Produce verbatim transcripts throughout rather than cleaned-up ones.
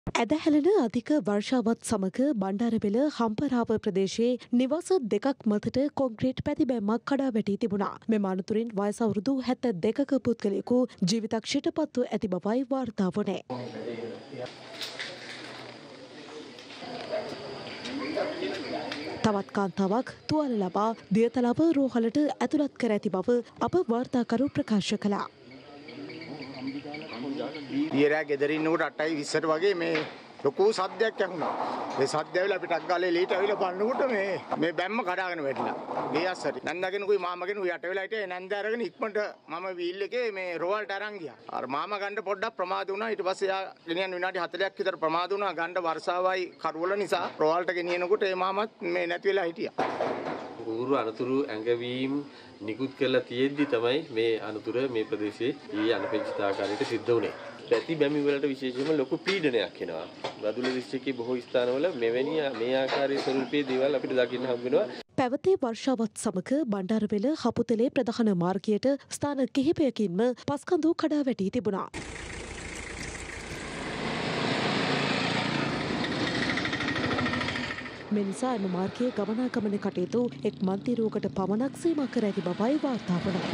ඇදහැලෙන අධික වර්ෂාවත් සමග බණ්ඩාරපෙළ හම්පරාව ප්‍රදේශයේ නිවාස දෙකක් මතට කොන්ක්‍රීට් පැතිබැම්මක් කඩා වැටී තිබුණා. මෙම අනතුරින් වයස අවුරුදු හැත්තෑ දෙකක පුද්ගලයෙකු ජීවිතක්ෂයට පත්ව ඇති බවයි වාර්තා වුණේ. තවත් කාන්තාවක් තුවාල ලබා දියතලාව රෝහලට ඇතුළත් කර ඇති බව අප වාර්තාකරු ප්‍රකාශ කළා. ඊරා ගෙදර ඉන්නකොට අටයි විස්සට වගේ මේ ලොකු සද්දයක් ඇහුණා. ඒ සද්ද ඇවිල්ලා අපිට අක්ගාලේ ලීට ඇවිල්ලා බලනකොට මේ මේ බැම්ම කඩාගෙන වැටිලා. ගේ අස්සට. නන්දාගෙනුයි මාමගෙනුයි යට වෙලා හිටියේ නන්ද අරගෙන ඉක්මනට මම වීල් එකේ මේ රෝවල්ට අරන් ගියා. අර මාමා ගන්න පොඩ්ඩක් ප්‍රමාද වුණා. ඊට පස්සේ යා ගෙනියන්න විනාඩි හතළියක් විතර ප්‍රමාද වුණා. ගන්න වර්ෂාවයි කරවල නිසා රෝවල්ට ගෙනියනකොට ඒ මාමත් මේ නැති වෙලා හිටියා. පූර්ව අනතුරු ඇඟවීම් නිකුත් කරලා තියෙද්දි තමයි මේ අනතුර මේ ප්‍රදේශයේ ඊ අනපේක්ෂිත ආකාරයට සිද්ධ වුණේ. පැති බැමි වලට විශේෂයෙන්ම ලොකු පීඩනයක් එනවා. බදුල්ල දිස්ත්‍රික්කයේ බොහෝ ස්ථානවල මෙවැනි මේ ආකාරයේ ස්වරූපයේ දේවල් අපිට දකින්න හම්බ වෙනවා. පැවති වර්ෂාවත් සමග බණ්ඩාරපෙළ හපුතලේ ප්‍රධාන මාර්ගයට ස්ථාන කිහිපයකින්ම පස්කඳු කඩා වැටී තිබුණා. මේ නිසා එම මාර්ගයේ ගමනාගමන කටයුතු එක් මන්තිරුවකට පමණක් සීමා කර ඇති බවයි වාර්තා වුණා.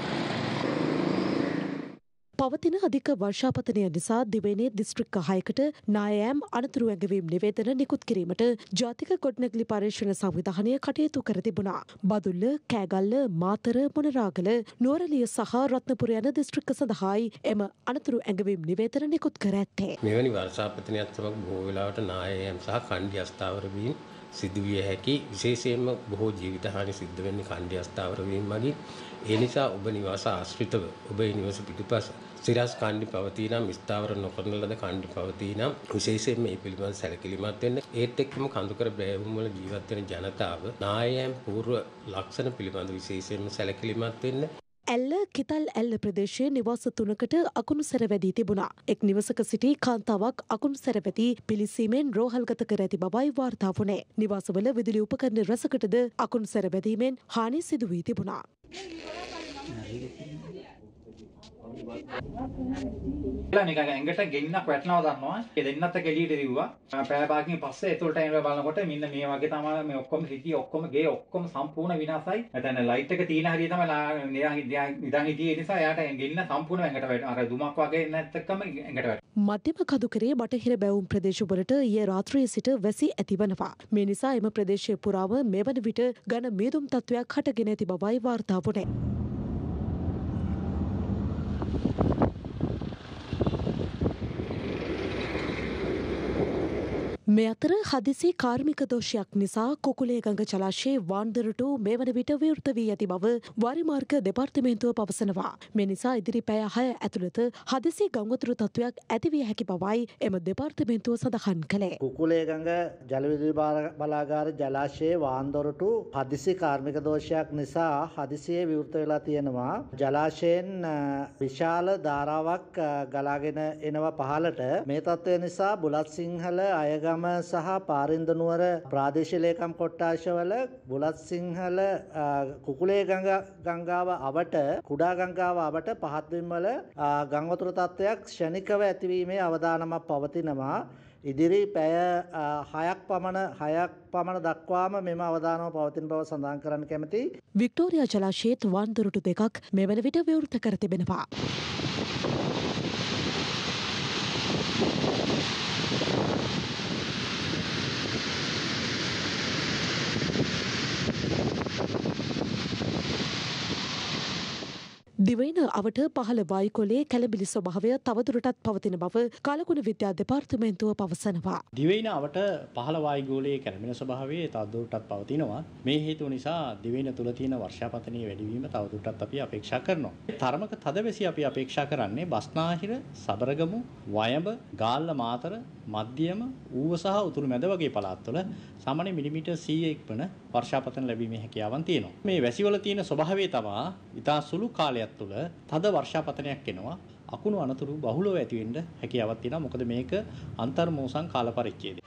පවතින අධික වර්ෂාපතනය නිසා දිවයිනේ දිස්ත්‍රික්ක හයකට නායෑම් අනතුරු ඇඟවීම් නිවේදන නිකුත් කිරීමට ජාතික ගොඩනැගිලි පර්යේෂණ සංවිධානය කටයුතු කර තිබුණා. බදුල්ල, කෑගල්ල, මාතර, මොනරාගල, නුවරඑළිය සහ රත්නපුර යන දිස්ත්‍රික්ක සඳහායි එම අනතුරු ඇඟවීම් නිවේදන නිකුත් කර ඇත්තේ. මෙවැනි වර්ෂාපතනයත් සමග බොහෝ වෙලාවට නායෑම් සහ කණ්ඩි අස්ථාවර වීම සිදුවිය හැකි. විශේෂයෙන්ම බොහෝ ජීවිත හානි සිද්ධ වෙන්නේ කණ්ඩි අස්ථාවර වීම මගින්. ඒ නිසා ඔබ නිවාස ආශ්‍රිතව ඔබේ නිවස පිටුපස සිරස් කණ්ඩි පවතී නම් ස්ථාවර නොකරන ලද කණ්ඩි පවතී නම් විශේෂයෙන් මේ පිළිබඳ සැලකිලිමත් වෙන්න. ඒත් එක්කම කඳුකර බෑවුම් වල ජීවත් වෙන ජනතාව නායෑම් පූර්ව ලක්ෂණ පිළිබඳ විශේෂයෙන්ම සැලකිලිමත් වෙන්න. ඇල්ල කිතල් ඇල්ල ප්‍රදේශයේ නිවාස තුනකට අකුණු සැර වැදී තිබුණා. එක් නිවසක සිටි කාන්තාවක් අකුණු සැර වැදී පිළිසීමෙන් රෝහල්ගත කර ඇති බවයි වාර්තා වුණේ. නිවාසවල විදුලි උපකරණ රැසකටද අකුණු සැර වැදීමෙන් හානි සිදු වී තිබුණා. එලා නිකන් ඇඟට ගෙන්නක් වැටෙනවා දන්නවා. ඒ දෙන්නත් එක්ක එළියට දිව්වා. පැය භාගකින් පස්සේ ඒතොල්ට එනවා බලනකොට මෙන්න මේ වගේ තමයි මේ ඔක්කොම සිටි ඔක්කොම ගේ ඔක්කොම සම්පූර්ණ විනාශයි. නැත්නම් ලයිට් එක තියෙන හැටි තමයි නිදන් හිටියේ නිසා එයාට ගෙන්න සම්පූර්ණ ඇඟට වැටෙනවා. අර දුමක් වගේ නැත් එක්කම ඇඟට වැටෙනවා. මධ්‍යම කඳුකරේ බටහිර බැවුම් ප්‍රදේශවලට ඊයේ රාත්‍රියේ සිට වැසි ඇතිවනවා. මේ නිසා එම ප්‍රදේශය පුරාම මෙවන විට ඝන මීදුම් තත්ත්වයක් හටගෙන ඇති බවයි වාර්තා වුණේ. මේ අතර හදිසි කාර්මික දෝෂයක් නිසා කුකුලේගඟ ජලාශයේ වාන්දරටු මේ වන විට විවෘත වී ඇති බව වාරිමාර්ග දෙපාර්තමේන්තුව පවසනවා. මේ නිසා ඉදිරි පැය හය ඇතුළත හදිසි ගංවතුරු තත්ත්වයක් ඇති විය හැකි බවයි එම දෙපාර්තමේන්තුව සඳහන් කළේ. කුකුලේගඟ ජල විදුලි බලාගාර ජලාශයේ වාන්දරටු හදිසි කාර්මික දෝෂයක් නිසා හදිසියේ විවෘත වෙලා තියෙනවා. ජලාශයෙන් විශාල ධාරාවක් ගලාගෙන එනවා පහළට. මේ තත්ත්වය නිසා බුලත්සිංහල අයගම සහ පාරින්ද නුවර ප්‍රාදේශීය ලේකම් කොට්ටාශවල බුලත් සිංහල කුකුලේ ගංගාව අවට කුඩා ගංගාව අවට පහත් වීම වල ගංවතුර තත්ත්වයක් ක්ෂණිකව ඇතිවීමේ අවදානමක් පවතිනවා. ඉදිරි පැය හයක් පමණ හයක් පමණ දක්වාම මෙම අවදානම පවතින බව සඳහන් කරන්න කැමැති. වික්ටෝරියා ජලාශයේත් වාන්දරටු දෙකක් මෙවන විට විවෘත කර තිබෙනවා. දිවයින අවට පහළ වායුකොලේ කැළඹිලි ස්වභාවය තවදුරටත් පවතින බව කාලගුණ විද්‍යා දෙපාර්තමේන්තුව පවසනවා. දිවයින අවට පහළ වායුගෝලයේ කැළඹෙන ස්වභාවය තවදුරටත් පවතිනවා. මේ හේතුව නිසා දිවයින තුල තියෙන වර්ෂාපතනයේ වැඩිවීම තවදුරටත් අපි අපේක්ෂා කරනවා. තරමක තදවැසි අපි අපේක්ෂා කරන්නේ බස්නාහිර, සබරගමු, වයඹ, ගාල්ල මාතර, මධ්‍යම, ඌව සහ උතුරු මැද වගේ පළාත්වල සාමාන්‍ය මිලිමීටර් සීයක් වන වර්ෂාපතන ලැබීමේ හැකියාවන් තියෙනවා. මේ වැසිවල තියෙන ස්වභාවය තමයි ඉතා සුළු කාලයක් තුළ තද වර්ෂාපතනයක් එනවා. අකුණු අනතුරු බහුලව ඇති වෙන්න හැකියාවක් තියෙනවා. මොකද මේක අන්තර් මෝසම් කාල පරිච්ඡේදය.